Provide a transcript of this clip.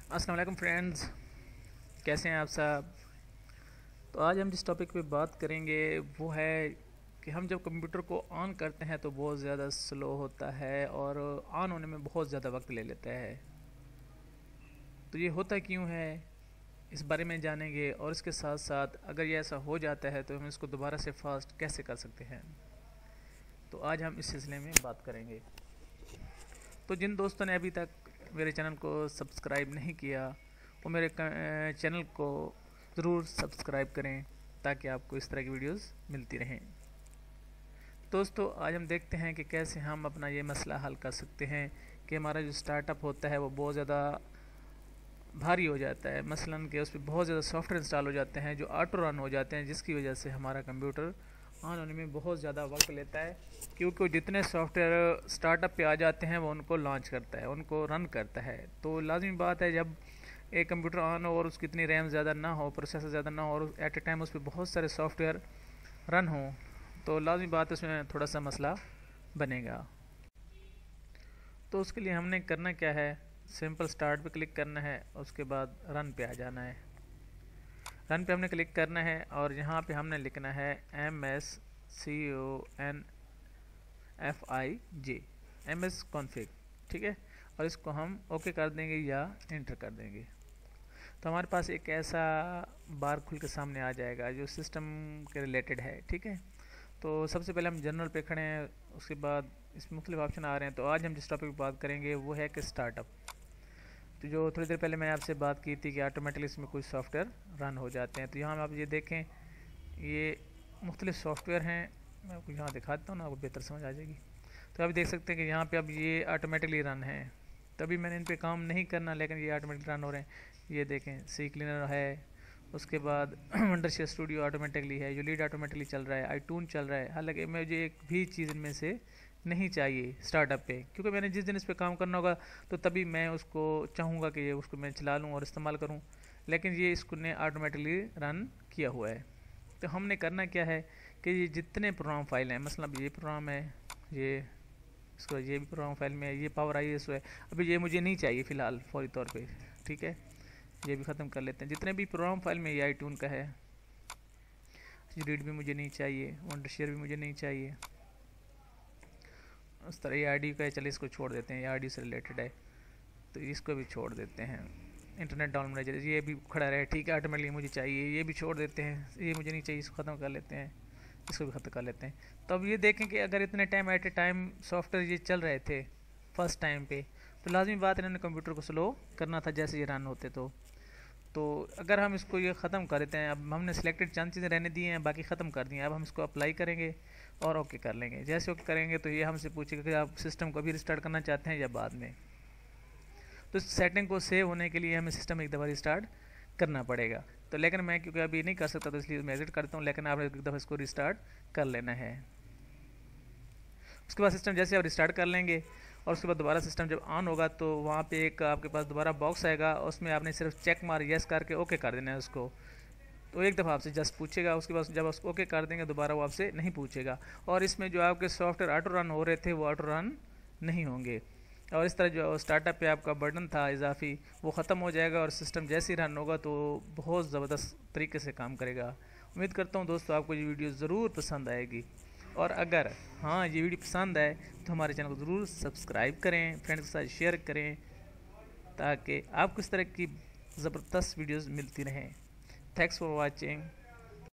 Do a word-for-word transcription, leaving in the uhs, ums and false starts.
अस्सलाम वालेकुम फ्रेंड्स, कैसे हैं आप सब। तो आज हम जिस टॉपिक पे बात करेंगे वो है कि हम जब कंप्यूटर को ऑन करते हैं तो बहुत ज़्यादा स्लो होता है और ऑन होने में बहुत ज़्यादा वक्त ले लेता है। तो ये होता क्यों है, इस बारे में जानेंगे। और इसके साथ साथ अगर ये ऐसा हो जाता है तो हम इसको दोबारा से फास्ट कैसे कर सकते हैं, तो आज हम इस सिलसिले में बात करेंगे। तो जिन दोस्तों ने अभी तक मेरे चैनल को सब्सक्राइब नहीं किया वो मेरे चैनल को ज़रूर सब्सक्राइब करें ताकि आपको इस तरह की वीडियोस मिलती रहें। दोस्तों, आज हम देखते हैं कि कैसे हम अपना ये मसला हल कर सकते हैं कि हमारा जो स्टार्टअप होता है वो बहुत ज़्यादा भारी हो जाता है। मसलन कि उस पर बहुत ज़्यादा सॉफ्टवेयर इंस्टॉल हो जाते हैं जो ऑटो रन हो जाते हैं, जिसकी वजह से हमारा कंप्यूटर ऑन होने में बहुत ज़्यादा वक्त लेता है, क्योंकि जितने सॉफ्टवेयर स्टार्टअप पे आ जाते हैं वो उनको लॉन्च करता है, उनको रन करता है। तो लाजमी बात है जब एक कंप्यूटर ऑन हो और उसकी इतनी रैम ज़्यादा ना हो, प्रोसेसर ज़्यादा ना हो और एट ए टाइम उस पर बहुत सारे सॉफ्टवेयर रन हो, तो लाजमी बात है उसमें थोड़ा सा मसला बनेगा। तो उसके लिए हमने करना क्या है, सिंपल स्टार्ट पे क्लिक करना है, उसके बाद रन पे आ जाना है। रन पे हमने क्लिक करना है और यहाँ पे हमने लिखना है M S C O N F I J M S config, ठीक है। और इसको हम ओके कर देंगे या इंटर कर देंगे तो हमारे पास एक ऐसा बार खुल के सामने आ जाएगा जो सिस्टम के रिलेटेड है, ठीक है। तो सबसे पहले हम जनरल पे खड़े हैं, उसके बाद इसमें मुख्तलिफ ऑप्शन आ रहे हैं। तो आज हम जिस टॉपिक पर बात करेंगे वो है कि स्टार्टअप। तो जो थोड़ी देर पहले मैंने आपसे बात की थी कि ऑटोमेटिकली इसमें कुछ सॉफ्टवेयर रन हो जाते हैं। तो यहाँ आप ये देखें, ये मुख्तलिफ सॉफ्टवेयर हैं, मैं आपको यहाँ दिखाता हूँ ना, आपको बेहतर समझ आ जाएगी। तो आप देख सकते हैं कि यहाँ पे अब ये ऑटोमेटिकली रन है। तभी मैंने इन पे काम नहीं करना, लेकिन ये ऑटोमेटिकली रन हो रहे हैं। ये देखें, सी क्लीनर है, उसके बाद वंडरशेयर स्टूडियो ऑटोमेटिकली है, जो लीड ऑटोमेटिकली चल रहा है, आईटून चल रहा है। हालांकि मुझे एक भी चीज़ इनमें से नहीं चाहिए स्टार्टअप पे, क्योंकि मैंने जिस दिन इस पर काम करना होगा तो तभी मैं उसको चाहूँगा कि ये उसको मैं चला लूँ और इस्तेमाल करूँ, लेकिन ये इसको ने ऑटोमेटिकली रन किया हुआ है। तो हमने करना क्या है कि ये जितने प्रोग्राम फाइल हैं, मतलब ये प्रोग्राम है, ये इसको ये भी प्रोग्राम फाइल में है, ये पावर आई एस है, अभी ये मुझे नहीं चाहिए फ़िलहाल फौरी तौर पे, ठीक है। ये भी ख़त्म कर लेते हैं। जितने भी प्रोग्राम फाइल में ये आईटून का है, रीड भी मुझे नहीं चाहिए, वंडरशेयर भी मुझे नहीं चाहिए, उस तरह ये आईडी का है, चलिए इसको छोड़ देते हैं, ये आईडी से रिलेटेड है तो इसको भी छोड़ देते हैं। इंटरनेट डाउन मैनेजर ये भी खड़ा रहे, ठीक है, ऑटोमेटिकली मुझे चाहिए, ये भी छोड़ देते हैं, ये मुझे नहीं चाहिए, इसको ख़त्म कर लेते हैं, इसको भी ख़त्म कर लेते हैं। तो अब ये देखें कि अगर इतने time at a time software ये चल रहे थे फर्स्ट टाइम पे, तो लाजमी बात है इन्होंने कंप्यूटर को स्लो करना था जैसे ये रन होते। तो तो अगर हम इसको ये ख़त्म कर देते हैं, अब हमने सिलेक्टेड चंद चीज़ें रहने दी हैं, बाकी ख़त्म कर दी हैं, अब हम इसको अप्लाई करेंगे और ओके कर लेंगे। जैसे ओके करेंगे तो ये हमसे पूछेगा कि आप सिस्टम को भी रिस्टार्ट करना चाहते हैं या बाद में। तो सेटिंग को सेव होने के लिए हमें सिस्टम एक दफ़ा रिस्टार्ट करना पड़ेगा। तो लेकिन मैं क्योंकि अभी नहीं कर सकता तो इसलिए मैं एग्जिट करता हूँ, लेकिन आप एक दफ़ा इसको रिस्टार्ट कर लेना है। उसके बाद सिस्टम जैसे आप रिस्टार्ट कर लेंगे और उसके बाद दोबारा सिस्टम जब ऑन होगा तो वहाँ पे एक आपके पास दोबारा बॉक्स आएगा, उसमें आपने सिर्फ चेक मार यस करके ओके कर देना है उसको। तो एक दफ़ा आपसे जस्ट पूछेगा, उसके बाद जब आप ओके कर देंगे दोबारा वो आपसे नहीं पूछेगा। और इसमें जो आपके सॉफ्टवेयर ऑटो रन हो रहे थे वो ऑटो रन नहीं होंगे, और इस तरह जो स्टार्टअप पे आपका बर्डन था इजाफी वो ख़त्म हो जाएगा और सिस्टम जैसे ही रन होगा तो बहुत ज़बरदस्त तरीके से काम करेगा। उम्मीद करता हूँ दोस्तों आपको ये वीडियो ज़रूर पसंद आएगी, और अगर हाँ ये वीडियो पसंद आए तो हमारे चैनल को ज़रूर सब्सक्राइब करें, फ्रेंड्स के साथ शेयर करें ताकि आपको इस तरह की ज़बरदस्त वीडियोज़ मिलती रहें। Thanks for watching.